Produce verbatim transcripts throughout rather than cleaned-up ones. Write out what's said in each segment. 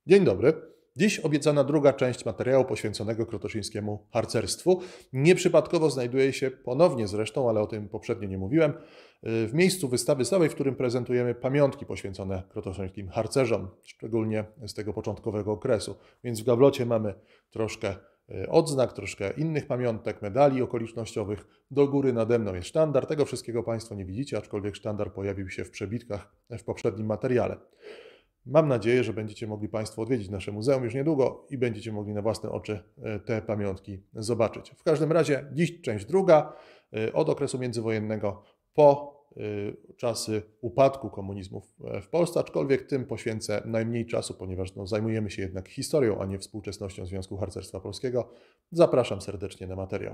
Dzień dobry. Dziś obiecana druga część materiału poświęconego krotoszyńskiemu harcerstwu. Nieprzypadkowo znajduje się ponownie zresztą, ale o tym poprzednio nie mówiłem, w miejscu wystawy stałej, w którym prezentujemy pamiątki poświęcone krotoszyńskim harcerzom, szczególnie z tego początkowego okresu. Więc w gablocie mamy troszkę odznak, troszkę innych pamiątek, medali okolicznościowych. Do góry nade mną jest sztandar. Tego wszystkiego Państwo nie widzicie, aczkolwiek sztandar pojawił się w przebitkach w poprzednim materiale. Mam nadzieję, że będziecie mogli Państwo odwiedzić nasze muzeum już niedługo i będziecie mogli na własne oczy te pamiątki zobaczyć. W każdym razie dziś część druga, od okresu międzywojennego po czasy upadku komunizmu w Polsce, aczkolwiek tym poświęcę najmniej czasu, ponieważ no, zajmujemy się jednak historią, a nie współczesnością Związku Harcerstwa Polskiego. Zapraszam serdecznie na materiał.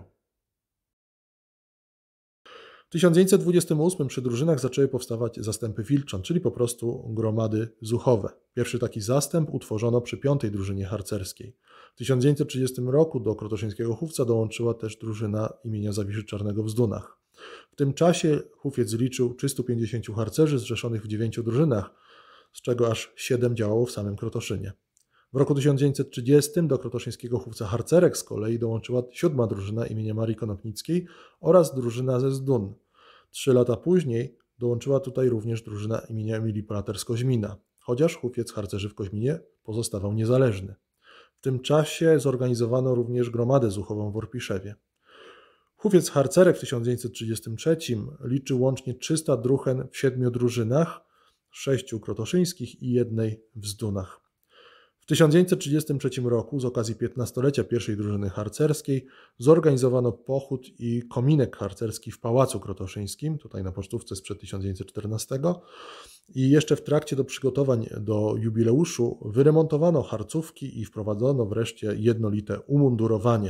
W tysiąc dziewięćset dwudziestym ósmym przy drużynach zaczęły powstawać zastępy wilczan, czyli po prostu gromady zuchowe. Pierwszy taki zastęp utworzono przy piątej drużynie harcerskiej. W tysiąc dziewięćset trzydziestym roku do krotoszyńskiego chówca dołączyła też drużyna imienia Zawiszy Czarnego w Zdunach. W tym czasie chówiec liczył trzystu pięćdziesięciu harcerzy zrzeszonych w dziewięciu drużynach, z czego aż siedem działało w samym Krotoszynie. W roku tysiąc dziewięćset trzydziestym do krotoszyńskiego chówca harcerek z kolei dołączyła siódma drużyna imienia Marii Konopnickiej oraz drużyna ze Zdun. Trzy lata później dołączyła tutaj również drużyna imienia Emilii Plater z Koźmina, chociaż chówiec harcerzy w Koźminie pozostawał niezależny. W tym czasie zorganizowano również gromadę zuchową w Orpiszewie. Chówiec harcerek w tysiąc dziewięćset trzydziestym trzecim liczył łącznie trzysta druhen w siedmiu drużynach, sześciu krotoszyńskich i jednej w Zdunach. W tysiąc dziewięćset trzydziestym trzecim roku z okazji piętnastolecia pierwszej drużyny harcerskiej zorganizowano pochód i kominek harcerski w Pałacu Krotoszyńskim, tutaj na pocztówce sprzed tysiąc dziewięćset czternastego, i jeszcze w trakcie do przygotowań do jubileuszu wyremontowano harcówki i wprowadzono wreszcie jednolite umundurowanie.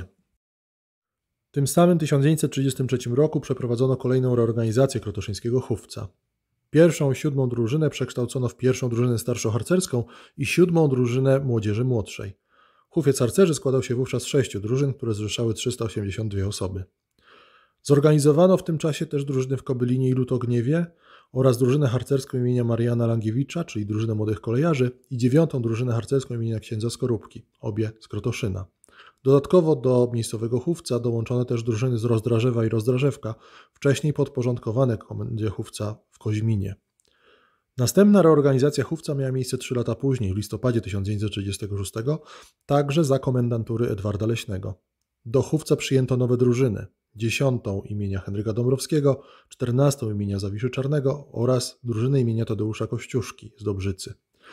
Tym samym w tysiąc dziewięćset trzydziestym trzecim roku przeprowadzono kolejną reorganizację krotoszyńskiego chówca. Pierwszą, siódmą drużynę przekształcono w pierwszą drużynę starszoharcerską i siódmą drużynę młodzieży młodszej. Chówiec harcerzy składał się wówczas z sześciu drużyn, które zrzeszały trzysta osiemdziesiąt dwie osoby. Zorganizowano w tym czasie też drużyny w Kobylinie i Lutogniewie oraz drużynę harcerską imienia Mariana Langiewicza, czyli drużynę młodych kolejarzy, i dziewiątą drużynę harcerską imienia księdza Skorupki, obie z Krotoszyna. Dodatkowo do miejscowego chówca dołączono też drużyny z Rozdrażewa i Rozdrażewka, wcześniej podporządkowane komendzie chówca w Koźminie. Następna reorganizacja chówca miała miejsce trzy lata później, w listopadzie tysiąc dziewięćset trzydziestego szóstego, także za komendantury Edwarda Leśnego. Do chówca przyjęto nowe drużyny, dziesiątą imienia Henryka Dąbrowskiego, czternastą imienia Zawiszy Czarnego oraz drużynę imienia Tadeusza Kościuszki z Dobrzycy.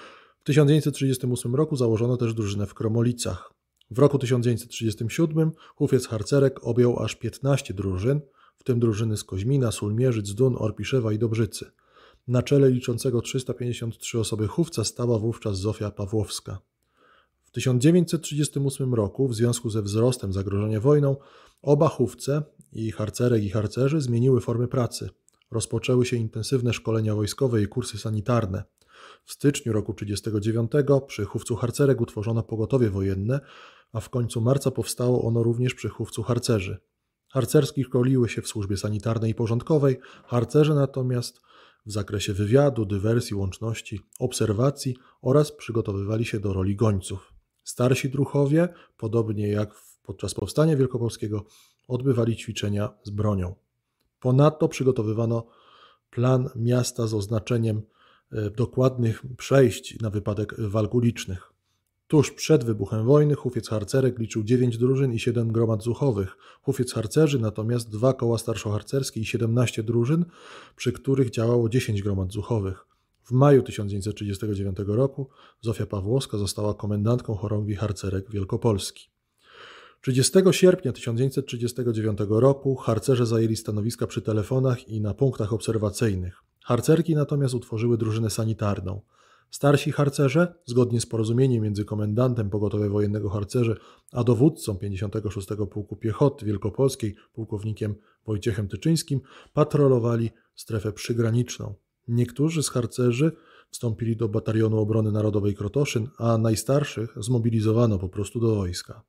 W tysiąc dziewięćset trzydziestym ósmym roku założono też drużynę w Kromolicach. W roku tysiąc dziewięćset trzydziestym siódmym chówiec harcerek objął aż piętnaście drużyn, w tym drużyny z Koźmina, Sulmierzyc, Zdun, Orpiszewa i Dobrzycy. Na czele liczącego trzysta pięćdziesiąt trzy osoby chówca stała wówczas Zofia Pawłowska. W tysiąc dziewięćset trzydziestym ósmym roku, w związku ze wzrostem zagrożenia wojną, oba chówce, i harcerek i harcerzy, zmieniły formy pracy. Rozpoczęły się intensywne szkolenia wojskowe i kursy sanitarne. W styczniu roku tysiąc dziewięćset trzydziestego dziewiątego przy chówcu harcerek utworzono pogotowie wojenne, a w końcu marca powstało ono również przy chówcu harcerzy. Harcerski szkoliły się w służbie sanitarnej i porządkowej, harcerze natomiast w zakresie wywiadu, dywersji, łączności, obserwacji oraz przygotowywali się do roli gońców. Starsi druhowie, podobnie jak podczas Powstania Wielkopolskiego, odbywali ćwiczenia z bronią. Ponadto przygotowywano plan miasta z oznaczeniem dokładnych przejść na wypadek walk ulicznych. Tuż przed wybuchem wojny chówiec harcerek liczył dziewięć drużyn i siedem gromad zuchowych. Chówiec harcerzy natomiast dwa koła starszoharcerskie i siedemnaście drużyn, przy których działało dziesięć gromad zuchowych. W maju tysiąc dziewięćset trzydziestego dziewiątego roku Zofia Pawłowska została komendantką chorągwi harcerek Wielkopolski. trzydziestego sierpnia tysiąc dziewięćset trzydziestego dziewiątego roku harcerze zajęli stanowiska przy telefonach i na punktach obserwacyjnych. Harcerki natomiast utworzyły drużynę sanitarną. Starsi harcerze, zgodnie z porozumieniem między komendantem Pogotowia Wojennego Harcerzy a dowódcą pięćdziesiątego szóstego Pułku Piechoty Wielkopolskiej, pułkownikiem Wojciechem Tyczyńskim, patrolowali strefę przygraniczną. Niektórzy z harcerzy wstąpili do Batalionu Obrony Narodowej Krotoszyn, a najstarszych zmobilizowano po prostu do wojska.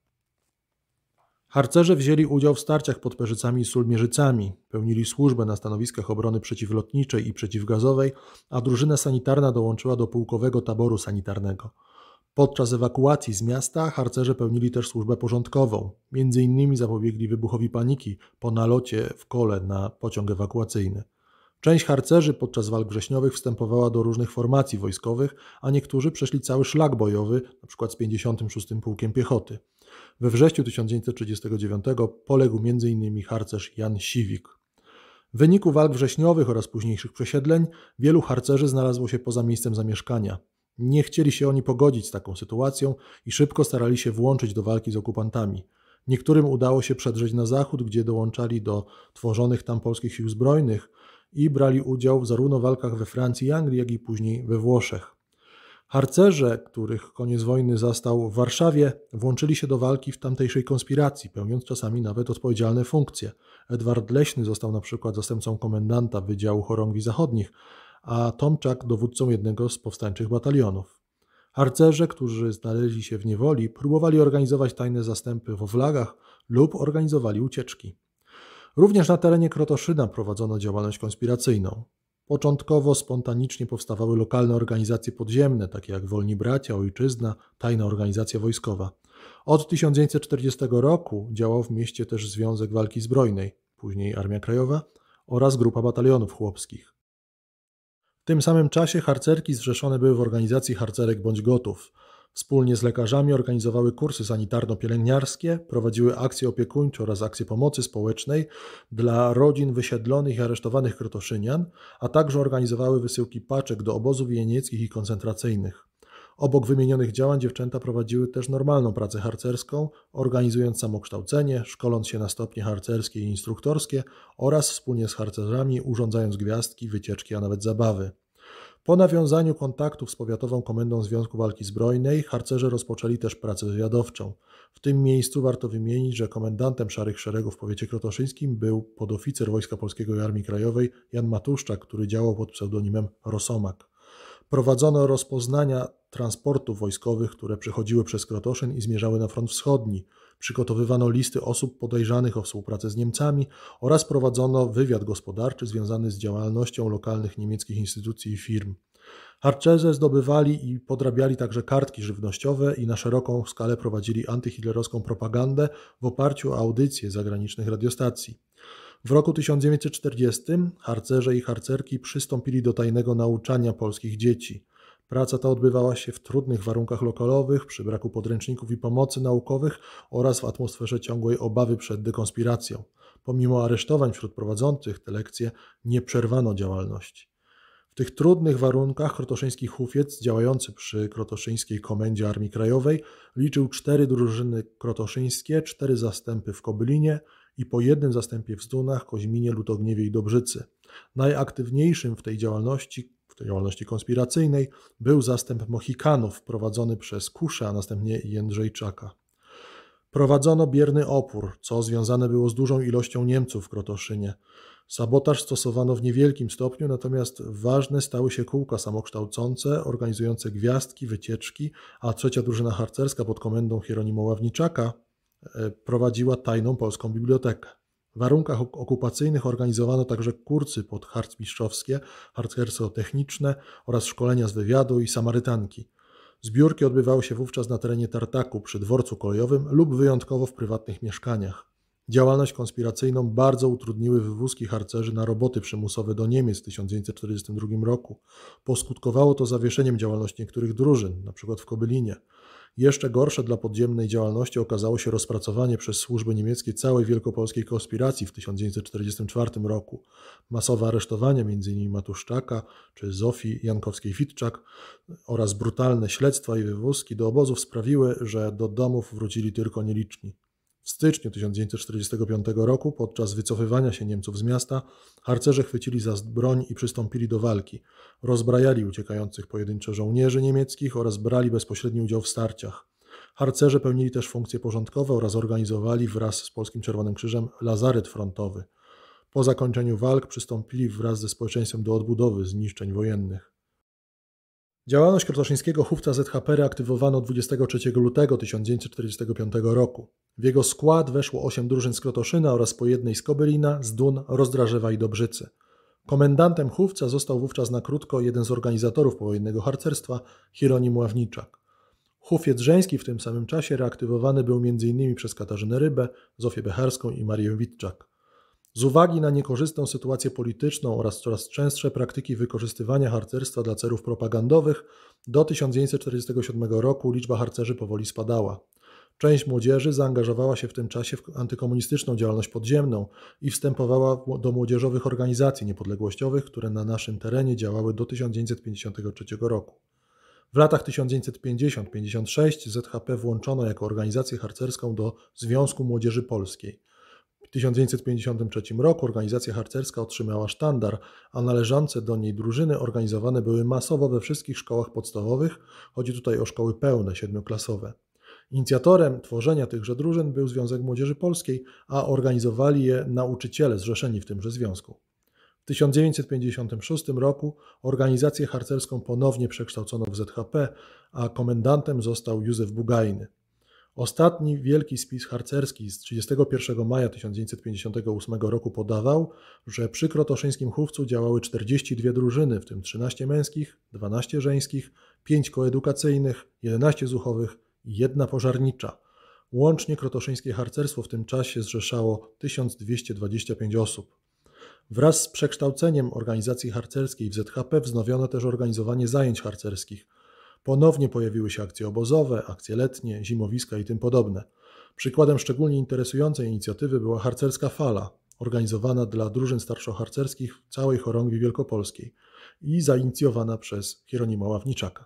Harcerze wzięli udział w starciach pod Perzycami i Sulmierzycami, pełnili służbę na stanowiskach obrony przeciwlotniczej i przeciwgazowej, a drużyna sanitarna dołączyła do pułkowego taboru sanitarnego. Podczas ewakuacji z miasta harcerze pełnili też służbę porządkową. Między innymi zapobiegli wybuchowi paniki po nalocie w Kole na pociąg ewakuacyjny. Część harcerzy podczas walk wrześniowych wstępowała do różnych formacji wojskowych, a niektórzy przeszli cały szlak bojowy, np. z pięćdziesiątym szóstym Pułkiem Piechoty. We wrześniu tysiąc dziewięćset trzydziestego dziewiątego poległ między innymi harcerz Jan Siwik. W wyniku walk wrześniowych oraz późniejszych przesiedleń wielu harcerzy znalazło się poza miejscem zamieszkania. Nie chcieli się oni pogodzić z taką sytuacją i szybko starali się włączyć do walki z okupantami. Niektórym udało się przedrzeć na zachód, gdzie dołączali do tworzonych tam polskich sił zbrojnych i brali udział zarówno w walkach we Francji i Anglii, jak i później we Włoszech. Harcerze, których koniec wojny zastał w Warszawie, włączyli się do walki w tamtejszej konspiracji, pełniąc czasami nawet odpowiedzialne funkcje. Edward Leśny został na przykład zastępcą komendanta Wydziału Chorągwi Zachodnich, a Tomczak dowódcą jednego z powstańczych batalionów. Harcerze, którzy znaleźli się w niewoli, próbowali organizować tajne zastępy w Owlagach lub organizowali ucieczki. Również na terenie Krotoszyna prowadzono działalność konspiracyjną. Początkowo spontanicznie powstawały lokalne organizacje podziemne, takie jak Wolni Bracia, Ojczyzna, Tajna Organizacja Wojskowa. Od tysiąc dziewięćset czterdziestego roku działał w mieście też Związek Walki Zbrojnej, później Armia Krajowa oraz grupa batalionów chłopskich. W tym samym czasie harcerki zrzeszone były w organizacji Harcerek Bądź Gotów. Wspólnie z lekarzami organizowały kursy sanitarno-pielęgniarskie, prowadziły akcje opiekuńcze oraz akcje pomocy społecznej dla rodzin wysiedlonych i aresztowanych krotoszynian, a także organizowały wysyłki paczek do obozów jenieckich i koncentracyjnych. Obok wymienionych działań dziewczęta prowadziły też normalną pracę harcerską, organizując samokształcenie, szkoląc się na stopnie harcerskie i instruktorskie oraz wspólnie z harcerzami urządzając gwiazdki, wycieczki, a nawet zabawy. Po nawiązaniu kontaktów z Powiatową Komendą Związku Walki Zbrojnej harcerze rozpoczęli też pracę wywiadowczą. W tym miejscu warto wymienić, że komendantem Szarych Szeregów w powiecie krotoszyńskim był podoficer Wojska Polskiego i Armii Krajowej Jan Matuszczak, który działał pod pseudonimem Rosomak. Prowadzono rozpoznania transportów wojskowych, które przechodziły przez Krotoszyn i zmierzały na front wschodni. Przygotowywano listy osób podejrzanych o współpracę z Niemcami oraz prowadzono wywiad gospodarczy związany z działalnością lokalnych niemieckich instytucji i firm. Harcerze zdobywali i podrabiali także kartki żywnościowe i na szeroką skalę prowadzili antyhitlerowską propagandę w oparciu o audycje zagranicznych radiostacji. W roku tysiąc dziewięćset czterdziestym harcerze i harcerki przystąpili do tajnego nauczania polskich dzieci. Praca ta odbywała się w trudnych warunkach lokalowych, przy braku podręczników i pomocy naukowych oraz w atmosferze ciągłej obawy przed dekonspiracją. Pomimo aresztowań wśród prowadzących te lekcje nie przerwano działalności. W tych trudnych warunkach krotoszyński hufiec działający przy Krotoszyńskiej Komendzie Armii Krajowej liczył cztery drużyny krotoszyńskie, cztery zastępy w Kobylinie i po jednym zastępie w Zdunach, Koźminie, Lutogniewie i Dobrzycy. Najaktywniejszym w tej działalności W tej działalności konspiracyjnej był zastęp Mohikanów prowadzony przez Kuszę, a następnie Jędrzejczaka. Prowadzono bierny opór, co związane było z dużą ilością Niemców w Krotoszynie. Sabotaż stosowano w niewielkim stopniu, natomiast ważne stały się kółka samokształcące, organizujące gwiazdki, wycieczki, a trzecia drużyna harcerska pod komendą Hieronima Ławniczaka prowadziła tajną polską bibliotekę. W warunkach okupacyjnych organizowano także kursy podharcmistrzowskie, harcersko-techniczne oraz szkolenia z wywiadu i samarytanki. Zbiórki odbywały się wówczas na terenie Tartaku przy dworcu kolejowym lub wyjątkowo w prywatnych mieszkaniach. Działalność konspiracyjną bardzo utrudniły wywózki harcerzy na roboty przymusowe do Niemiec w tysiąc dziewięćset czterdziestym drugim roku. Poskutkowało to zawieszeniem działalności niektórych drużyn, np. w Kobylinie. Jeszcze gorsze dla podziemnej działalności okazało się rozpracowanie przez służby niemieckie całej wielkopolskiej konspiracji w tysiąc dziewięćset czterdziestym czwartym roku. Masowe aresztowania m in Matuszczaka czy Zofii Jankowskiej-Witczak oraz brutalne śledztwa i wywózki do obozów sprawiły, że do domów wrócili tylko nieliczni. W styczniu tysiąc dziewięćset czterdziestego piątego roku, podczas wycofywania się Niemców z miasta, harcerze chwycili za broń i przystąpili do walki. Rozbrajali uciekających pojedyncze żołnierzy niemieckich oraz brali bezpośredni udział w starciach. Harcerze pełnili też funkcje porządkowe oraz organizowali wraz z Polskim Czerwonym Krzyżem lazaret frontowy. Po zakończeniu walk przystąpili wraz ze społeczeństwem do odbudowy zniszczeń wojennych. Działalność krotoszyńskiego chówca Z H P reaktywowano dwudziestego trzeciego lutego tysiąc dziewięćset czterdziestego piątego roku. W jego skład weszło osiem drużyn z Krotoszyna oraz po jednej z Kobylina, Zdun, Rozdrażewa i Dobrzycy. Komendantem chówca został wówczas na krótko jeden z organizatorów powojennego harcerstwa, Hieronim Ławniczak. Hufiec żeński w tym samym czasie reaktywowany był między innymi przez Katarzynę Rybę, Zofię Becharską i Marię Witczak. Z uwagi na niekorzystną sytuację polityczną oraz coraz częstsze praktyki wykorzystywania harcerstwa dla celów propagandowych, do tysiąc dziewięćset czterdziestego siódmego roku liczba harcerzy powoli spadała. Część młodzieży zaangażowała się w tym czasie w antykomunistyczną działalność podziemną i wstępowała do młodzieżowych organizacji niepodległościowych, które na naszym terenie działały do tysiąc dziewięćset pięćdziesiątego trzeciego roku. W latach tysiąc dziewięćset pięćdziesiątego do pięćdziesiątego szóstego Z H P włączono jako organizację harcerską do Związku Młodzieży Polskiej. W tysiąc dziewięćset pięćdziesiątym trzecim roku organizacja harcerska otrzymała sztandar, a należące do niej drużyny organizowane były masowo we wszystkich szkołach podstawowych. Chodzi tutaj o szkoły pełne, siedmioklasowe. Inicjatorem tworzenia tychże drużyn był Związek Młodzieży Polskiej, a organizowali je nauczyciele zrzeszeni w tymże związku. W tysiąc dziewięćset pięćdziesiątym szóstym roku organizację harcerską ponownie przekształcono w Z H P, a komendantem został Józef Bugajny. Ostatni wielki spis harcerski z trzydziestego pierwszego maja tysiąc dziewięćset pięćdziesiątego ósmego roku podawał, że przy krotoszyńskim Hufcu działały czterdzieści dwie drużyny, w tym trzynaście męskich, dwanaście żeńskich, pięć koedukacyjnych, jedenaście zuchowych i jedna pożarnicza. Łącznie krotoszyńskie harcerstwo w tym czasie zrzeszało tysiąc dwieście dwadzieścia pięć osób. Wraz z przekształceniem organizacji harcerskiej w Z H P wznowiono też organizowanie zajęć harcerskich. Ponownie pojawiły się akcje obozowe, akcje letnie, zimowiska i tym podobne. Przykładem szczególnie interesującej inicjatywy była Harcerska Fala, organizowana dla drużyn starszoharcerskich w całej chorągwi wielkopolskiej i zainicjowana przez Hieronima Ławniczaka.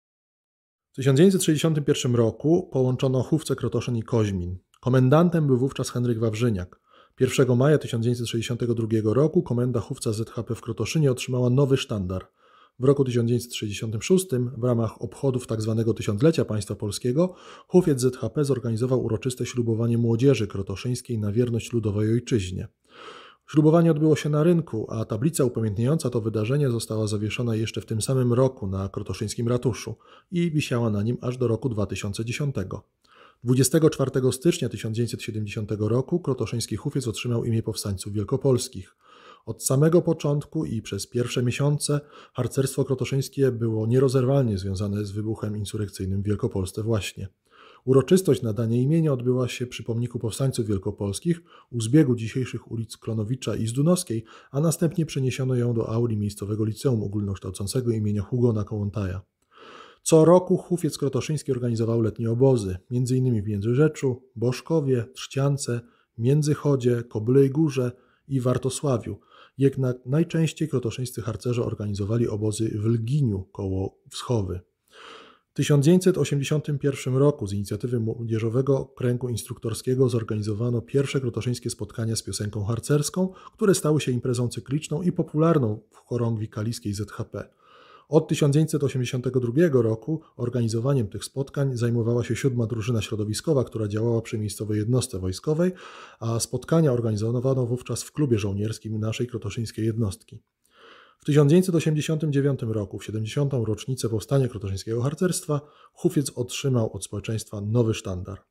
W tysiąc dziewięćset sześćdziesiątym pierwszym roku połączono Hufce, Krotoszyn i Koźmin. Komendantem był wówczas Henryk Wawrzyniak. pierwszego maja tysiąc dziewięćset sześćdziesiątego drugiego roku komenda Hufca Z H P w Krotoszynie otrzymała nowy sztandar. W roku tysiąc dziewięćset sześćdziesiątym szóstym w ramach obchodów tzw. tysiąclecia państwa polskiego Hufiec Z H P zorganizował uroczyste ślubowanie młodzieży krotoszyńskiej na wierność ludowej ojczyźnie. Ślubowanie odbyło się na rynku, a tablica upamiętniająca to wydarzenie została zawieszona jeszcze w tym samym roku na krotoszyńskim ratuszu i wisiała na nim aż do roku dwa tysiące dziesiątego. dwudziestego czwartego stycznia tysiąc dziewięćset siedemdziesiątego roku krotoszyński Hufiec otrzymał imię powstańców wielkopolskich. Od samego początku i przez pierwsze miesiące harcerstwo krotoszyńskie było nierozerwalnie związane z wybuchem insurekcyjnym w Wielkopolsce właśnie. Uroczystość nadania imienia odbyła się przy pomniku powstańców wielkopolskich u zbiegu dzisiejszych ulic Klonowicza i Zdunowskiej, a następnie przeniesiono ją do auli miejscowego liceum ogólnokształcącego imienia Hugona Kołłątaja. Co roku Hufiec krotoszyński organizował letnie obozy, między innymi w Międzyrzeczu, Boszkowie, Trzciance, Międzychodzie, Kobylej Górze i Wartosławiu. Jednak najczęściej krotoszyńscy harcerze organizowali obozy w Lginiu koło Wschowy. W tysiąc dziewięćset osiemdziesiątym pierwszym roku z inicjatywy Młodzieżowego Kręgu Instruktorskiego zorganizowano pierwsze krotoszyńskie spotkania z piosenką harcerską, które stały się imprezą cykliczną i popularną w chorągwi kaliskiej Z H P. Od tysiąc dziewięćset osiemdziesiątego drugiego roku organizowaniem tych spotkań zajmowała się siódma drużyna środowiskowa, która działała przy miejscowej jednostce wojskowej, a spotkania organizowano wówczas w klubie żołnierskim naszej krotoszyńskiej jednostki. W tysiąc dziewięćset osiemdziesiątym dziewiątym roku, w siedemdziesiątą rocznicę powstania krotoszyńskiego harcerstwa, Hufiec otrzymał od społeczeństwa nowy sztandar.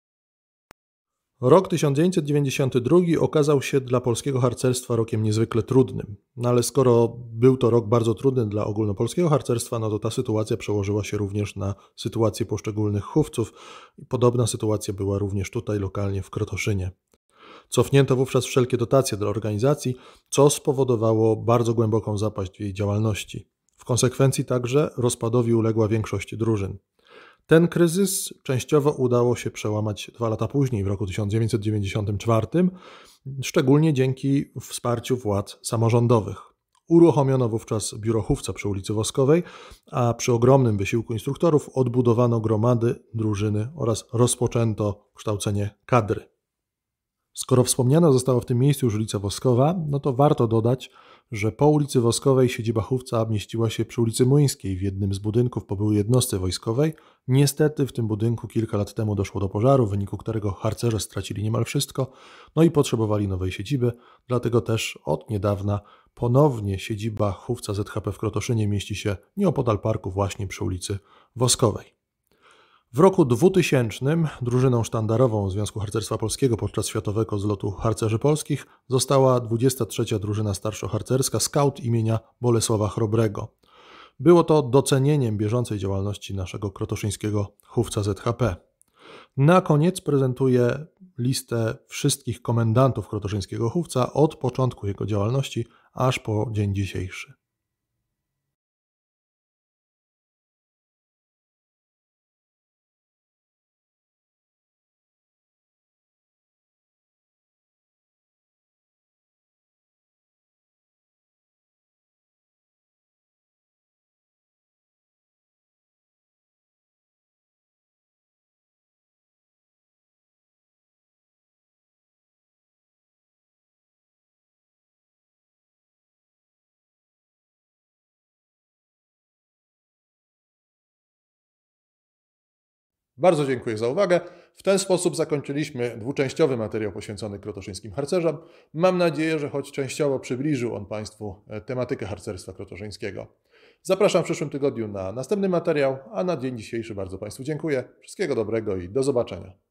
Rok tysiąc dziewięćset dziewięćdziesiąty drugi okazał się dla polskiego harcerstwa rokiem niezwykle trudnym. No ale skoro był to rok bardzo trudny dla ogólnopolskiego harcerstwa, no to ta sytuacja przełożyła się również na sytuację poszczególnych chówców. Podobna sytuacja była również tutaj lokalnie w Krotoszynie. Cofnięto wówczas wszelkie dotacje dla organizacji, co spowodowało bardzo głęboką zapaść w jej działalności. W konsekwencji także rozpadowi uległa większość drużyn. Ten kryzys częściowo udało się przełamać dwa lata później, w roku tysiąc dziewięćset dziewięćdziesiątym czwartym, szczególnie dzięki wsparciu władz samorządowych. Uruchomiono wówczas biuro Hufca przy ulicy Woskowej, a przy ogromnym wysiłku instruktorów odbudowano gromady, drużyny oraz rozpoczęto kształcenie kadry. Skoro wspomniana została w tym miejscu już ulica Woskowa, no to warto dodać, że po ulicy Woskowej siedziba Hufca mieściła się przy ulicy Młyńskiej w jednym z budynków po byłej jednostce wojskowej. Niestety w tym budynku kilka lat temu doszło do pożaru, w wyniku którego harcerze stracili niemal wszystko, no i potrzebowali nowej siedziby, dlatego też od niedawna ponownie siedziba Hufca Z H P w Krotoszynie mieści się nieopodal parku właśnie przy ulicy Woskowej. W roku dwutysięcznym drużyną sztandarową Związku Harcerstwa Polskiego podczas Światowego Zlotu Harcerzy Polskich została dwudziesta trzecia drużyna starszoharcerska Skaut imienia Bolesława Chrobrego. Było to docenieniem bieżącej działalności naszego krotoszyńskiego chówca Z H P. Na koniec prezentuję listę wszystkich komendantów krotoszyńskiego chówca od początku jego działalności aż po dzień dzisiejszy. Bardzo dziękuję za uwagę. W ten sposób zakończyliśmy dwuczęściowy materiał poświęcony krotoszyńskim harcerzom. Mam nadzieję, że choć częściowo przybliżył on Państwu tematykę harcerstwa krotoszyńskiego. Zapraszam w przyszłym tygodniu na następny materiał, a na dzień dzisiejszy bardzo Państwu dziękuję. Wszystkiego dobrego i do zobaczenia.